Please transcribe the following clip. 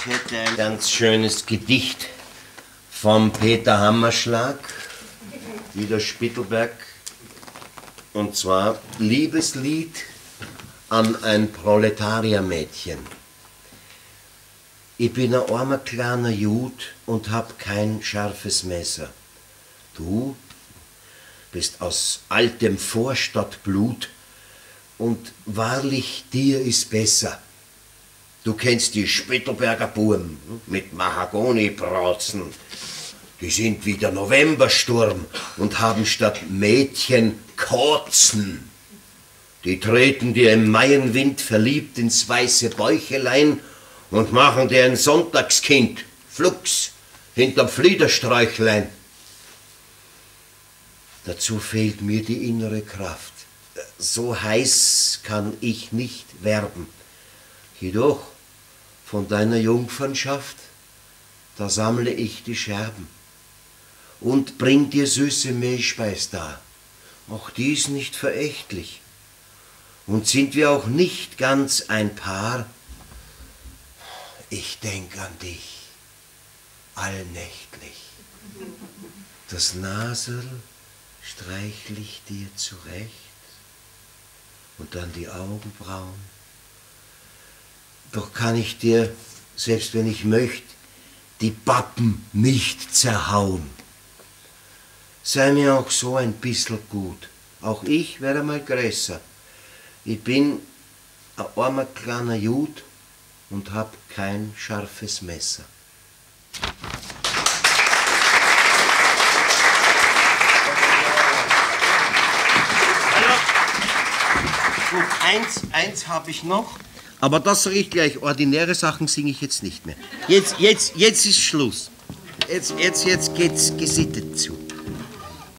Ich hätte ein ganz schönes Gedicht vom Peter Hammerschlag, wieder Spittelberg. Und zwar Liebeslied an ein Proletariermädchen. Ich bin ein armer kleiner Jud und hab kein scharfes Messer. Du bist aus altem Vorstadtblut und wahrlich dir ist besser. Du kennst die Spittelberger Buben mit Mahagonibratzen. Die sind wie der Novembersturm und haben statt Mädchen Kotzen. Die treten dir im Maienwind verliebt ins weiße Bäuchelein und machen dir ein Sonntagskind, flugs, hinterm Fliedersträuchlein. Dazu fehlt mir die innere Kraft. So heiß kann ich nicht werben. Jedoch von deiner Jungfernschaft, da sammle ich die Scherben und bring dir süße Mehlspeis dar. Auch dies nicht verächtlich. Und sind wir auch nicht ganz ein Paar, ich denk an dich allnächtlich. Das Nasel streichl ich dir zurecht und dann die Augenbrauen. Doch kann ich dir, selbst wenn ich möcht, die Pappen nicht zerhauen. Sei mir auch so ein bissl gut, auch ich werde mal größer. Ich bin ein armer kleiner Jud und hab kein scharfes Messer. Gut, eins habe ich noch. Aber das sage ich gleich, ordinäre Sachen singe ich jetzt nicht mehr. Jetzt ist Schluss. Jetzt geht's gesittet zu.